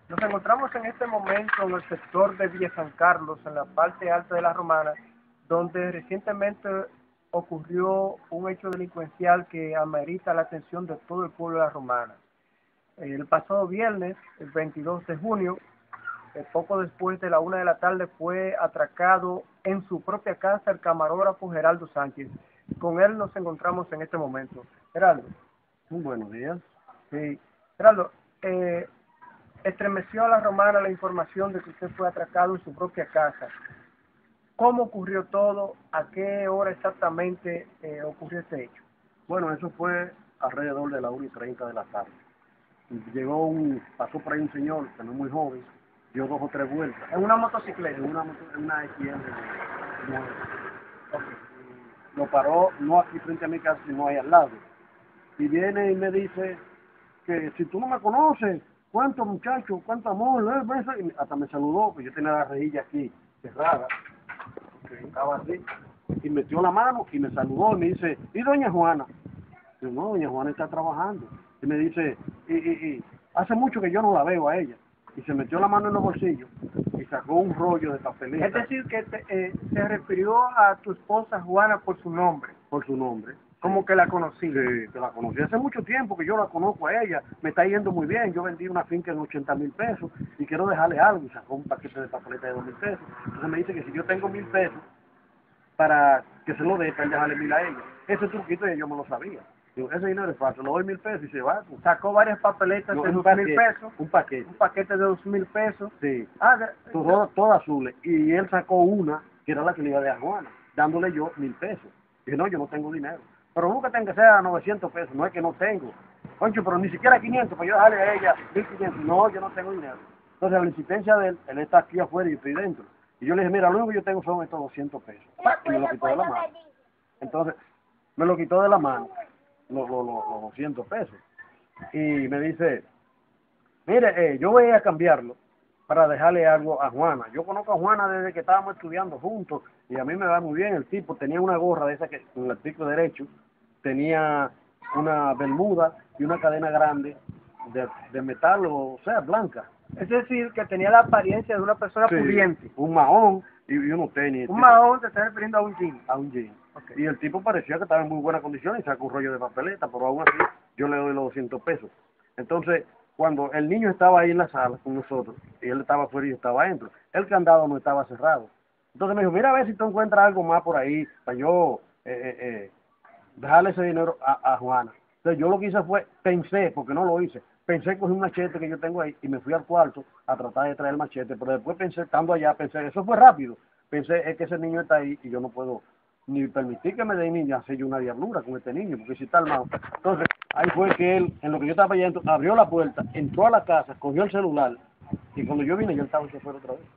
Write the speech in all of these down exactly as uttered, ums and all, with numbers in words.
Nos encontramos en este momento en el sector de Villa San Carlos, en la parte alta de la Romana, donde recientemente ocurrió un hecho delincuencial que amerita la atención de todo el pueblo de la Romana. El pasado viernes, el veintidós de junio, eh, poco después de la una de la tarde, fue atracado en su propia casa el camarógrafo Geraldo Sánchez. Con él nos encontramos en este momento. Geraldo. Muy buenos días. Sí. Geraldo, eh, estremeció a la Romana la información de que usted fue atracado en su propia casa. ¿Cómo ocurrió todo? ¿A qué hora exactamente eh, ocurrió este hecho? Bueno, eso fue alrededor de la una y treinta de la tarde. Llegó un, pasó por ahí un señor, que no es muy joven, dio dos o tres vueltas. ¿En una motocicleta? En una, moto- en una X M nueve. Okay. Lo paró, no aquí frente a mi casa, sino ahí al lado. Y viene y me dice que si tú no me conoces, cuánto muchacho, cuánto amor, eh, ves, y hasta me saludó, pues yo tenía la rejilla aquí cerrada. Okay. Estaba así. Y metió la mano y me saludó y me dice, ¿y doña Juana? Yo, no, doña Juana está trabajando. Y me dice, y, y, y hace mucho que yo no la veo a ella. Y se metió la mano en los bolsillos y sacó un rollo de papeleta. Es decir, que te, eh, se refirió a tu esposa Juana por su nombre. Por su nombre. Como Sí. que la conocí. Sí, que la conocí hace mucho tiempo, que yo la conozco a ella. Me está yendo muy bien. Yo vendí una finca en ochenta mil pesos y quiero dejarle algo. Y sacó un paquete de papeleta de dos mil pesos. Entonces me dice que si yo tengo mil pesos, para que se lo dé, para dejarle mil a ella. Ese truquito yo me lo sabía. Digo, ese dinero es fácil, lo doy mil pesos y se va. Pues. Sacó varias papeletas No, de un dos paquete, mil pesos. un paquete. Un paquete de dos mil pesos. Sí. Ah, de, Todas todo azules. Y él sacó una, que era la que le iba a dar a Juana, dándole yo mil pesos. Dije, no, yo no tengo dinero. Pero nunca tenga que sea novecientos pesos, no es que no tengo. Concho, pero ni siquiera quinientos, para yo dejarle a ella mil quinientos. No, yo no tengo dinero. Entonces, a la insistencia de él, él está aquí afuera y yo estoy dentro. Y yo le dije, mira, lo único que yo tengo son estos doscientos pesos. Y me lo quitó de la mano. Entonces, me lo quitó de la mano, los, los, los, los doscientos pesos. Y me dice, mire, eh, yo voy a cambiarlo para dejarle algo a Juana. Yo conozco a Juana desde que estábamos estudiando juntos y a mí me va muy bien. El tipo tenía una gorra de esa que en el pico derecho, tenía una bermuda y una cadena grande de, de metal, o sea, blanca. Es decir, que tenía la apariencia de una persona Sí, pudiente. un mahón y, y unos tenis. Un tipo, mahón se está refiriendo a un jean. a un jean. Okay. Y el tipo parecía que estaba en muy buena condición y sacó un rollo de papeleta, pero aún así yo le doy los doscientos pesos. Entonces, cuando el niño estaba ahí en la sala con nosotros, y él estaba afuera y yo estaba adentro, el candado no estaba cerrado. Entonces me dijo, mira a ver si tú encuentras algo más por ahí para yo eh, eh, eh, dejarle ese dinero a, a Juana. Entonces yo lo que hice fue, pensé, porque no lo hice, pensé cogí un machete que yo tengo ahí y me fui al cuarto a tratar de traer el machete, pero después pensé, estando allá, pensé, eso fue rápido, pensé, es que ese niño está ahí y yo no puedo ni permitir que me den ni hacer yo una diablura con este niño, porque si está armado. Entonces, ahí fue que él, en lo que yo estaba allá, abrió la puerta, entró a la casa, cogió el celular, y cuando yo vine, yo estaba en chofer otra vez.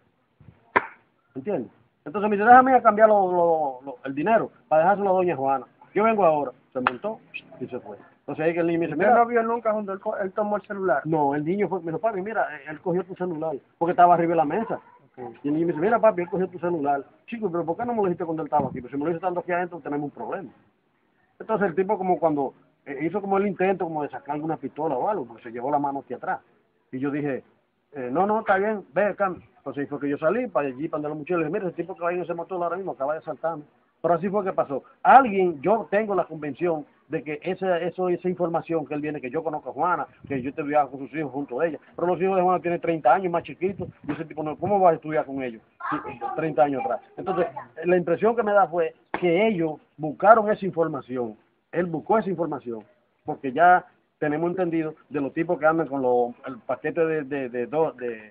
¿Entiendes? Entonces me dice, déjame ir a cambiar lo, lo, lo, el dinero para dejárselo a doña Juana. Yo vengo ahora. Se montó y se fue. Entonces ahí que el niño me dice, ¿Usted mira. no vio nunca cuando él, él tomó el celular? No, el niño fue, me dijo, papi, mira, él cogió tu celular, porque estaba arriba de la mesa. Okay. Y el niño me dice, mira, papi, él cogió tu celular. Chico, pero ¿por qué no me lo dijiste cuando él estaba aquí? Pues si me lo dices estando aquí adentro, tenemos un problema. Entonces el tipo como cuando eh, hizo como el intento como de sacar alguna pistola o algo, porque se llevó la mano hacia atrás. Y yo dije, eh, no, no, está bien, ve acá. Entonces ahí fue que yo salí para allí, para los muchachos, le dije, mira, ese tipo que va en ese motor ahora mismo acaba de saltarme. Pero así fue que pasó. Alguien, yo tengo la convención de que esa, eso, esa información que él viene, que yo conozco a Juana, que yo te viajo con sus hijos junto a ella, pero los hijos de Juana tienen treinta años, más chiquitos, y ese tipo, no, ¿cómo va a estudiar con ellos? treinta años atrás. Entonces, la impresión que me da fue que ellos buscaron esa información, él buscó esa información, porque ya tenemos entendido de los tipos que andan con los, el paquete de, de, de, de, de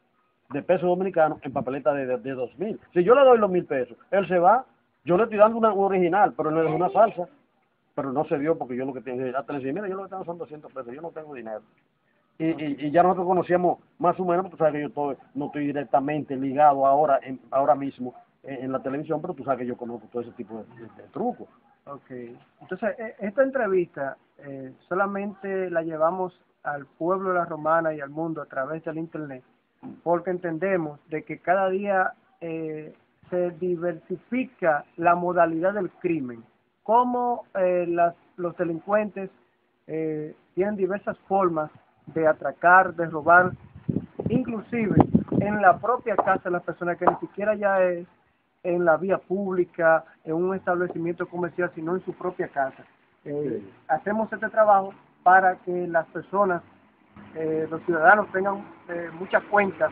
de pesos dominicanos en papeleta de, de, de dos mil. Si yo le doy los mil pesos, él se va, yo le estoy dando una, una original, pero no es una falsa, pero no se dio porque yo lo que tengo, hasta le decía, mira, yo lo que tengo son doscientos pesos, yo no tengo dinero. Y, y, y ya nosotros conocíamos más o menos, porque tú sabes que yo estoy, no estoy directamente ligado ahora, en, ahora mismo en, en la televisión, pero tú sabes que yo conozco todo ese tipo de, de, de trucos. Ok. Entonces, esta entrevista eh, solamente la llevamos al pueblo de la Romana y al mundo a través del Internet, porque entendemos de que cada día eh, se diversifica la modalidad del crimen, cómo eh, las, los delincuentes eh, tienen diversas formas de atracar, de robar inclusive en la propia casa de las personas, que ni siquiera ya es en la vía pública, en un establecimiento comercial, sino en su propia casa. Eh, Sí. Hacemos este trabajo para que las personas, eh, los ciudadanos tengan eh, muchas cuentas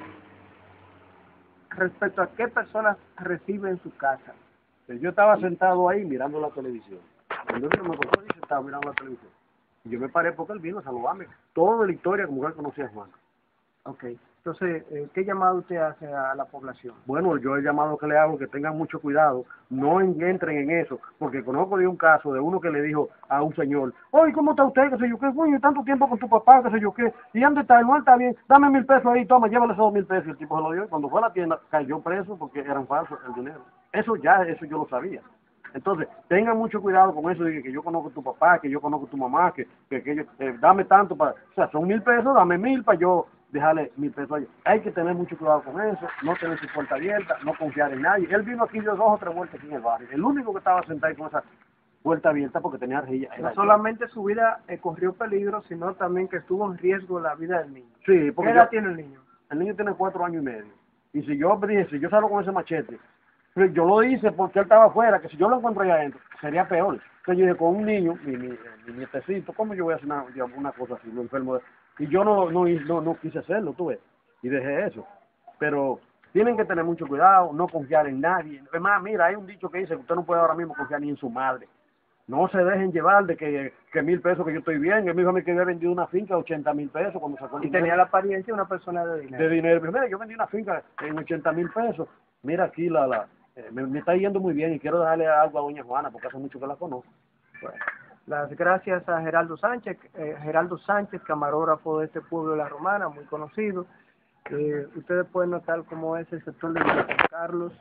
respecto a qué personas reciben en su casa. Yo estaba sentado ahí mirando la televisión. Cuando vino me contó y estaba mirando la televisión. Y yo me paré porque él vino a saludarme. Toda la historia como él conocía a Juan. Ok. Entonces, eh, ¿qué llamado usted hace a la población? Bueno, yo el llamado que le hago que tengan mucho cuidado, no en- entren en eso, porque conozco de un caso de uno que le dijo a un señor, oye, ¿cómo está usted? ¿Qué sé yo qué? Coño, tanto tiempo con tu papá, qué sé yo qué, ¿y dónde está? No, él está bien, dame mil pesos ahí, toma, llévale esos dos mil pesos. Y el tipo se lo dio, y cuando fue a la tienda cayó preso porque eran falsos el dinero. Eso ya, eso yo lo sabía. Entonces, tengan mucho cuidado con eso, de que yo conozco a tu papá, que yo conozco a tu mamá, que, que, que yo, eh, dame tanto para, o sea, son mil pesos, dame mil para yo dejarle mil pesos a ellos. Hay que tener mucho cuidado con eso, no tener su puerta abierta, no confiar en nadie. Él vino aquí, dio dos o tres vueltas aquí en el barrio. El único que estaba sentado ahí con esa puerta abierta porque tenía rejilla era No yo. solamente su vida eh, corrió peligro, sino también que estuvo en riesgo la vida del niño. Sí, ¿Qué porque edad yo- tiene el niño? el niño tiene cuatro años y medio. Y si yo dije, si yo salgo con ese machete, pues yo lo hice porque él estaba afuera, que si yo lo encuentro allá adentro, sería peor. Entonces yo dije, con un niño, mi, mi, eh, mi nietecito, ¿cómo yo voy a hacer una, digamos, una cosa así, lo enfermo de... Y yo no, no, no, no quise hacerlo, tú ves, y dejé eso. Pero tienen que tener mucho cuidado, no confiar en nadie. Además, mira, hay un dicho que dice que usted no puede ahora mismo confiar ni en su madre. No se dejen llevar de que, que mil pesos que yo estoy bien. Él me dijo a mí que había vendido una finca de ochenta mil pesos cuando sacó el Y dinero tenía la apariencia de una persona de dinero. de dinero. Pero mira, yo vendí una finca en ochenta mil pesos. Mira aquí, la, la eh, me, me está yendo muy bien y quiero darle algo a doña Juana porque hace mucho que la conozco. Bueno, las gracias a Geraldo Sánchez, eh, Geraldo Sánchez, camarógrafo de este pueblo de La Romana, muy conocido. Eh, ustedes pueden notar cómo es el sector de Villa San Carlos.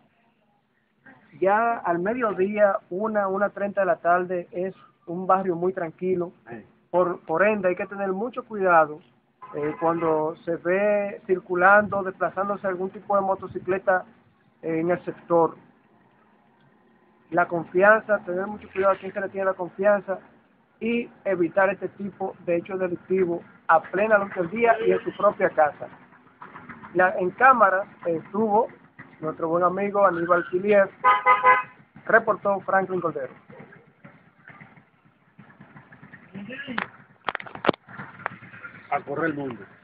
Ya al mediodía, una, una treinta de la tarde, es un barrio muy tranquilo. Eh, Por, por ende, hay que tener mucho cuidado eh, cuando se ve circulando, desplazándose algún tipo de motocicleta eh, en el sector. La confianza, tener mucho cuidado a quién se le tiene la confianza y evitar este tipo de hechos delictivos a plena luz del día y en su propia casa. La, en cámara estuvo nuestro buen amigo Aníbal Quilier, reportó Franklin Cordero. a correr el mundo.